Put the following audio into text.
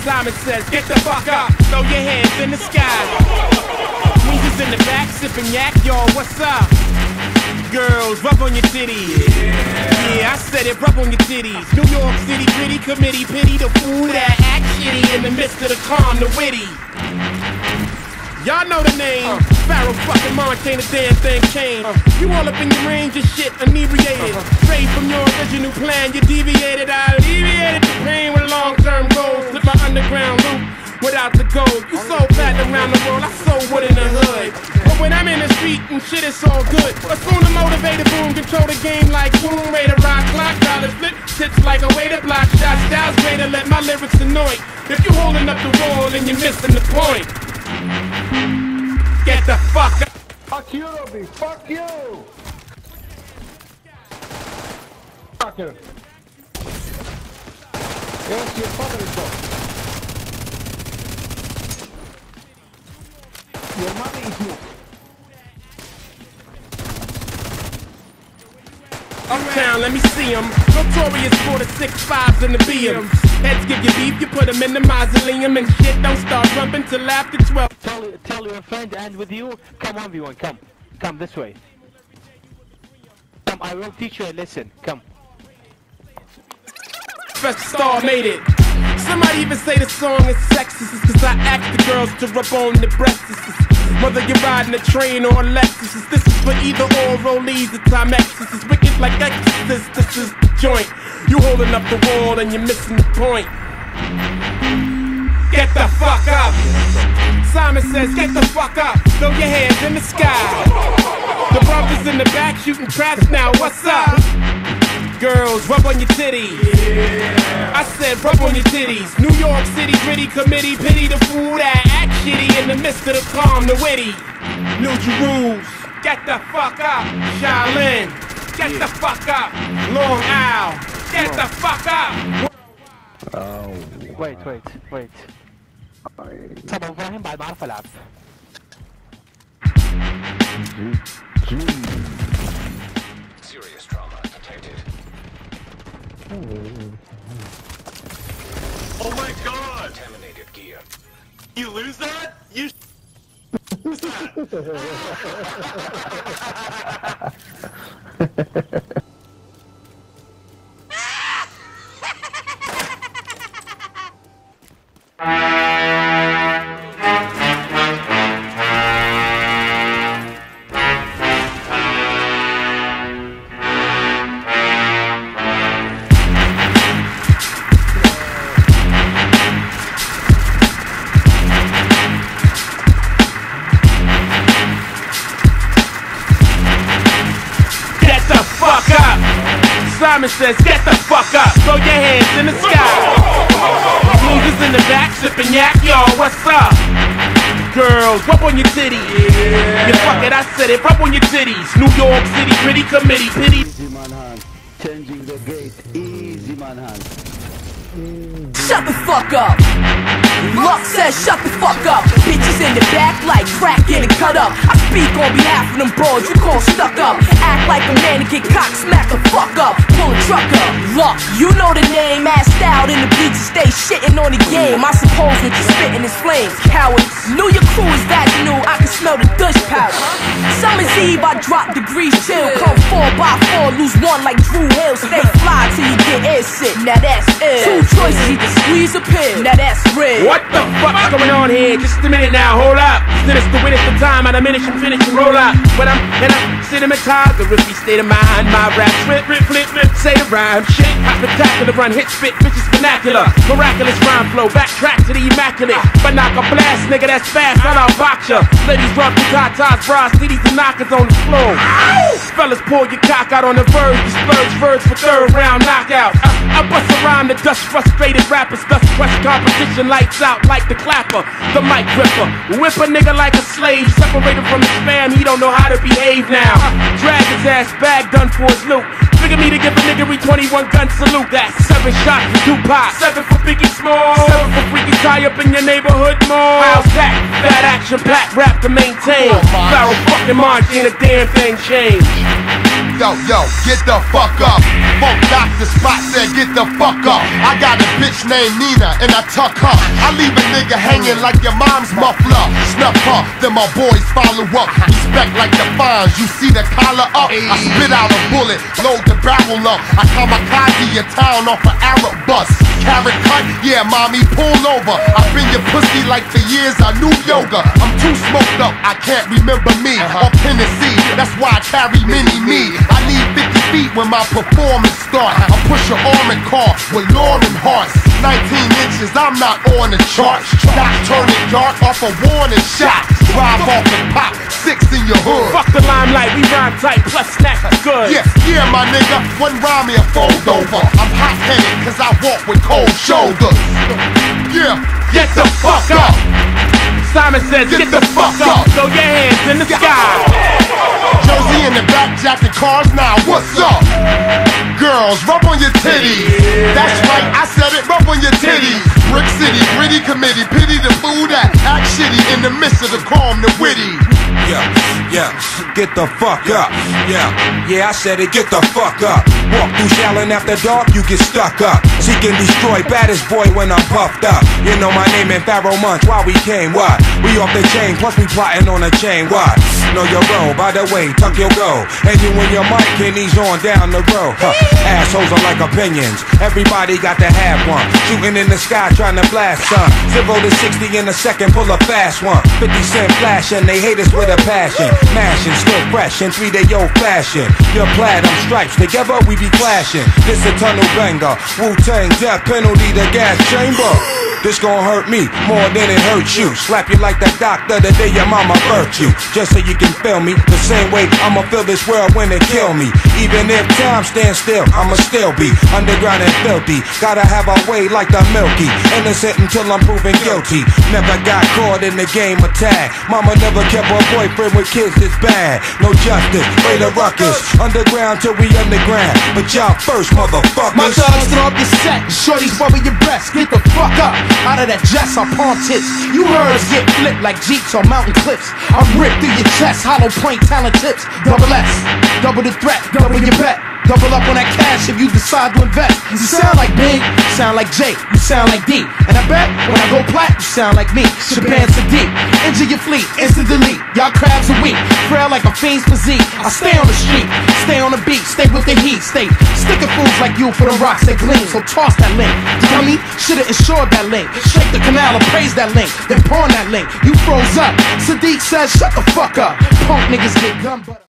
Simon says, get the fuck up, throw your hands in the sky. Weezer's in the back, sipping yak, y'all, what's up? Girls, rub on your titties. Yeah, I said it, rub on your titties. New York City gritty committee, pity the fool that act shitty in the midst of the calm, the witty. Y'all know the name. Pharaoh fucking March, ain't a damn thing changed. You all up in your range of shit, inebriated. Straight from your original plan, you deviated. I alleviated the pain with long-term goals. Slip my underground loop without the gold. You so fat around the world, I so wood in the hood. But when I'm in the street and shit, it's all good. But soon the motivated boom, control the game like boom. Way to rock, clock, dollars flip, tits like a way to block shots. Styles way to let my lyrics annoy. If you holding up the wall and you're missing the point, get the fuck up. Fuck you, Robbie. Fuck you. Fucker. Yes, your father is gone. Your mother is new. Uptown, let me see him. Notorious for the 6'5s and the BMs. Heads give you beef, you put them in the mausoleum. And shit don't start rumping till after 12. Tell your friend and with you. Come on, everyone, come. Come this way. Come, I will teach you a lesson. Come. First star made it. Somebody even say the song is sexist, cause I ask the girls to rub on the breasts. Whether you're riding a train or a Lexus, this is for either or Rollies or Timex. This is wicked like Exorcist, this is the joint. You holding up the wall and you're missing the point. Get the fuck up. Simon says, get the fuck up, throw your hands in the sky. The brothers in the back shooting traps now, what's up? Girls, rub on your titties. I said rub on your titties. New York City gritty committee, pity the fool that act shitty in the midst of the calm, the witty. New rules, get the fuck up. Shaolin, get the fuck up. Long Isle, get the fuck up. Wait. طب فاهم بعد ما اعرف العب. Serious trauma detected. Oh my god! Contaminated gear. You lose that? You lose that. Simon says, get the fuck up, throw your hands in the sky. Weezer's in the back, sipping yak, y'all, what's up? Girls, rub on your titties. Yeah, fuck it, I said it, rub on your titties. New York City gritty committee, pity. Easy man hand, changing the gate, easy man hand. Shut the fuck up. Luck says shut the fuck up. Bitches in the back like crack getting cut up. I speak on behalf of them bros you call stuck up. Act like a man to get cock smack the fuck up. Pull a truck up. Luck, you know the name. Assed out in the bleachers, stay shitting on the game. I suppose what you spitting is flames. Cowards, knew your crew is that new. I can smell the Dutch powder. Summer's Eve, I drop degrees chill. Come 4x4, lose one like Drew Hill. Stay fly till you get air sick. Now that's ill. Two choices, either squeeze or pill. Now that's real. What the fuck's going on here? Just a minute now, hold up. Sinister witness the time, I diminish and finish and roll up. When I'm in a cinematography state of mind, my rap flip, say the rhyme, shit, spectacular, run, hit, spit, bitches vernacular. Miraculous rhyme flow, backtrack to the immaculate. But knock a blast, nigga, that's fast, I'll box ya. Ladies rub the tatas, bras, titties and knockers on the floor. Fellas, pull your cock out on the verge, you splurge words for third round knockout. I bust around the dust, frustrated rappers, thus crush competition, lights out like the clapper, the mic gripper. Whip a nigga like a slave, separated from his fam, he don't know how to behave now. Drag his ass back, done for his loot. Figure me to give a nigga 21 gun salute. That's 7 shots for Tupac, 7 for Biggie Small, 7 for freaky tie up in your neighborhood mall. How's that? Fat action pack rap to maintain. Pharaoh fucking March, ain't a damn thing changed. yo, get the fuck up. Funk Doctor Spot said, get the fuck up. I got a bitch named Nina and I tuck her. I leave a nigga hanging like your mom's muffler. Snuff her, then my boys follow up. Respect like the fines, you see the collar up. I spit out a bullet, load the barrel up. I kamikaze your town off an Arab bus. Carrot cut, yeah, mommy, pull over. I've been your pussy like for years, I knew yoga. I'm too smoked up, I can't remember me. Or Tennessee, that's why I carry mini-me. I need 50 feet when my performance start. I push an armored car with Lauren Hearts. 19 inches, I'm not on the charts. Not turning dark off a warning shot. Drive off and pop, 6 in your hood. Fuck the limelight, we rhyme tight, plus snacks is good. Yeah, my nigga, one rhyme me a fold over. I'm hot-headed cause I walk with cold shoulders. Yeah, get the fuck up. Simon says, get the fuck up. Throw your hands in the sky. Josie in the back jacket cars now, what's up? Girls, rub on your titties. That's right, I said it, rub on your titties. Brick City, gritty committee, pity the fool that act shitty in the midst of the calm, the witty. Yeah, get the fuck up. Yeah, I said it, get the fuck up. Walk through Shallon after dark, you get stuck up. Seek and destroy, baddest boy when I'm puffed up. You know my name in Pharaoh Munch, why we came, what? We off the chain, plus we plotting on a chain, what? Know your role, by the way, tuck your go. And you and your mic and he's on down the road. Assholes are like opinions, everybody got to have one. Shooting in the sky, trying to blast some. 0 to 60 in a second, pull a fast one. 50 cent flashing, they hate us with a passion. Mashing, still fresh in 3-day-old fashion. Your platinum stripes, together we be clashing. This a tunnel banger, Wu-Tang, death penalty, the gas chamber. This gon' hurt me more than it hurts you. Slap you like the doctor the day your mama birthed you. Just so you can feel me the same way I'ma feel this world when it kill me. Even if time stands still, I'ma still be underground and filthy. Gotta have a way like the Milky. Innocent until I'm proven guilty. Never got caught in the game of tag. Mama never kept her boyfriend with kids that's bad. No justice, way the ruckus. Underground till we underground. But y'all first, motherfuckers. My thugs throw up your set. Shorties rubber your breasts. Get the fuck up. Out of that dress, I palm tits. You herds get flipped like Jeeps on mountain cliffs. I rip through your chest, hollow point talent tips. Double S, double the threat, double your bet. Double up on that cash if you decide to invest. You sound like Big, you sound like J, you sound like D. And I bet when I go plat, you sound like me. Japan Sadiq, injure your fleet, instant delete. Y'all crabs are weak, frail like a fiend's physique. I stay on the street, stay on the beat, stay with the heat, stay sticking fools like you for the rocks that gleam. So toss that link, dummy, should've insured that link. Shake the canal and praise that link, then pawn that link. You froze up, Sadiq says shut the fuck up. Punk niggas get gun butter.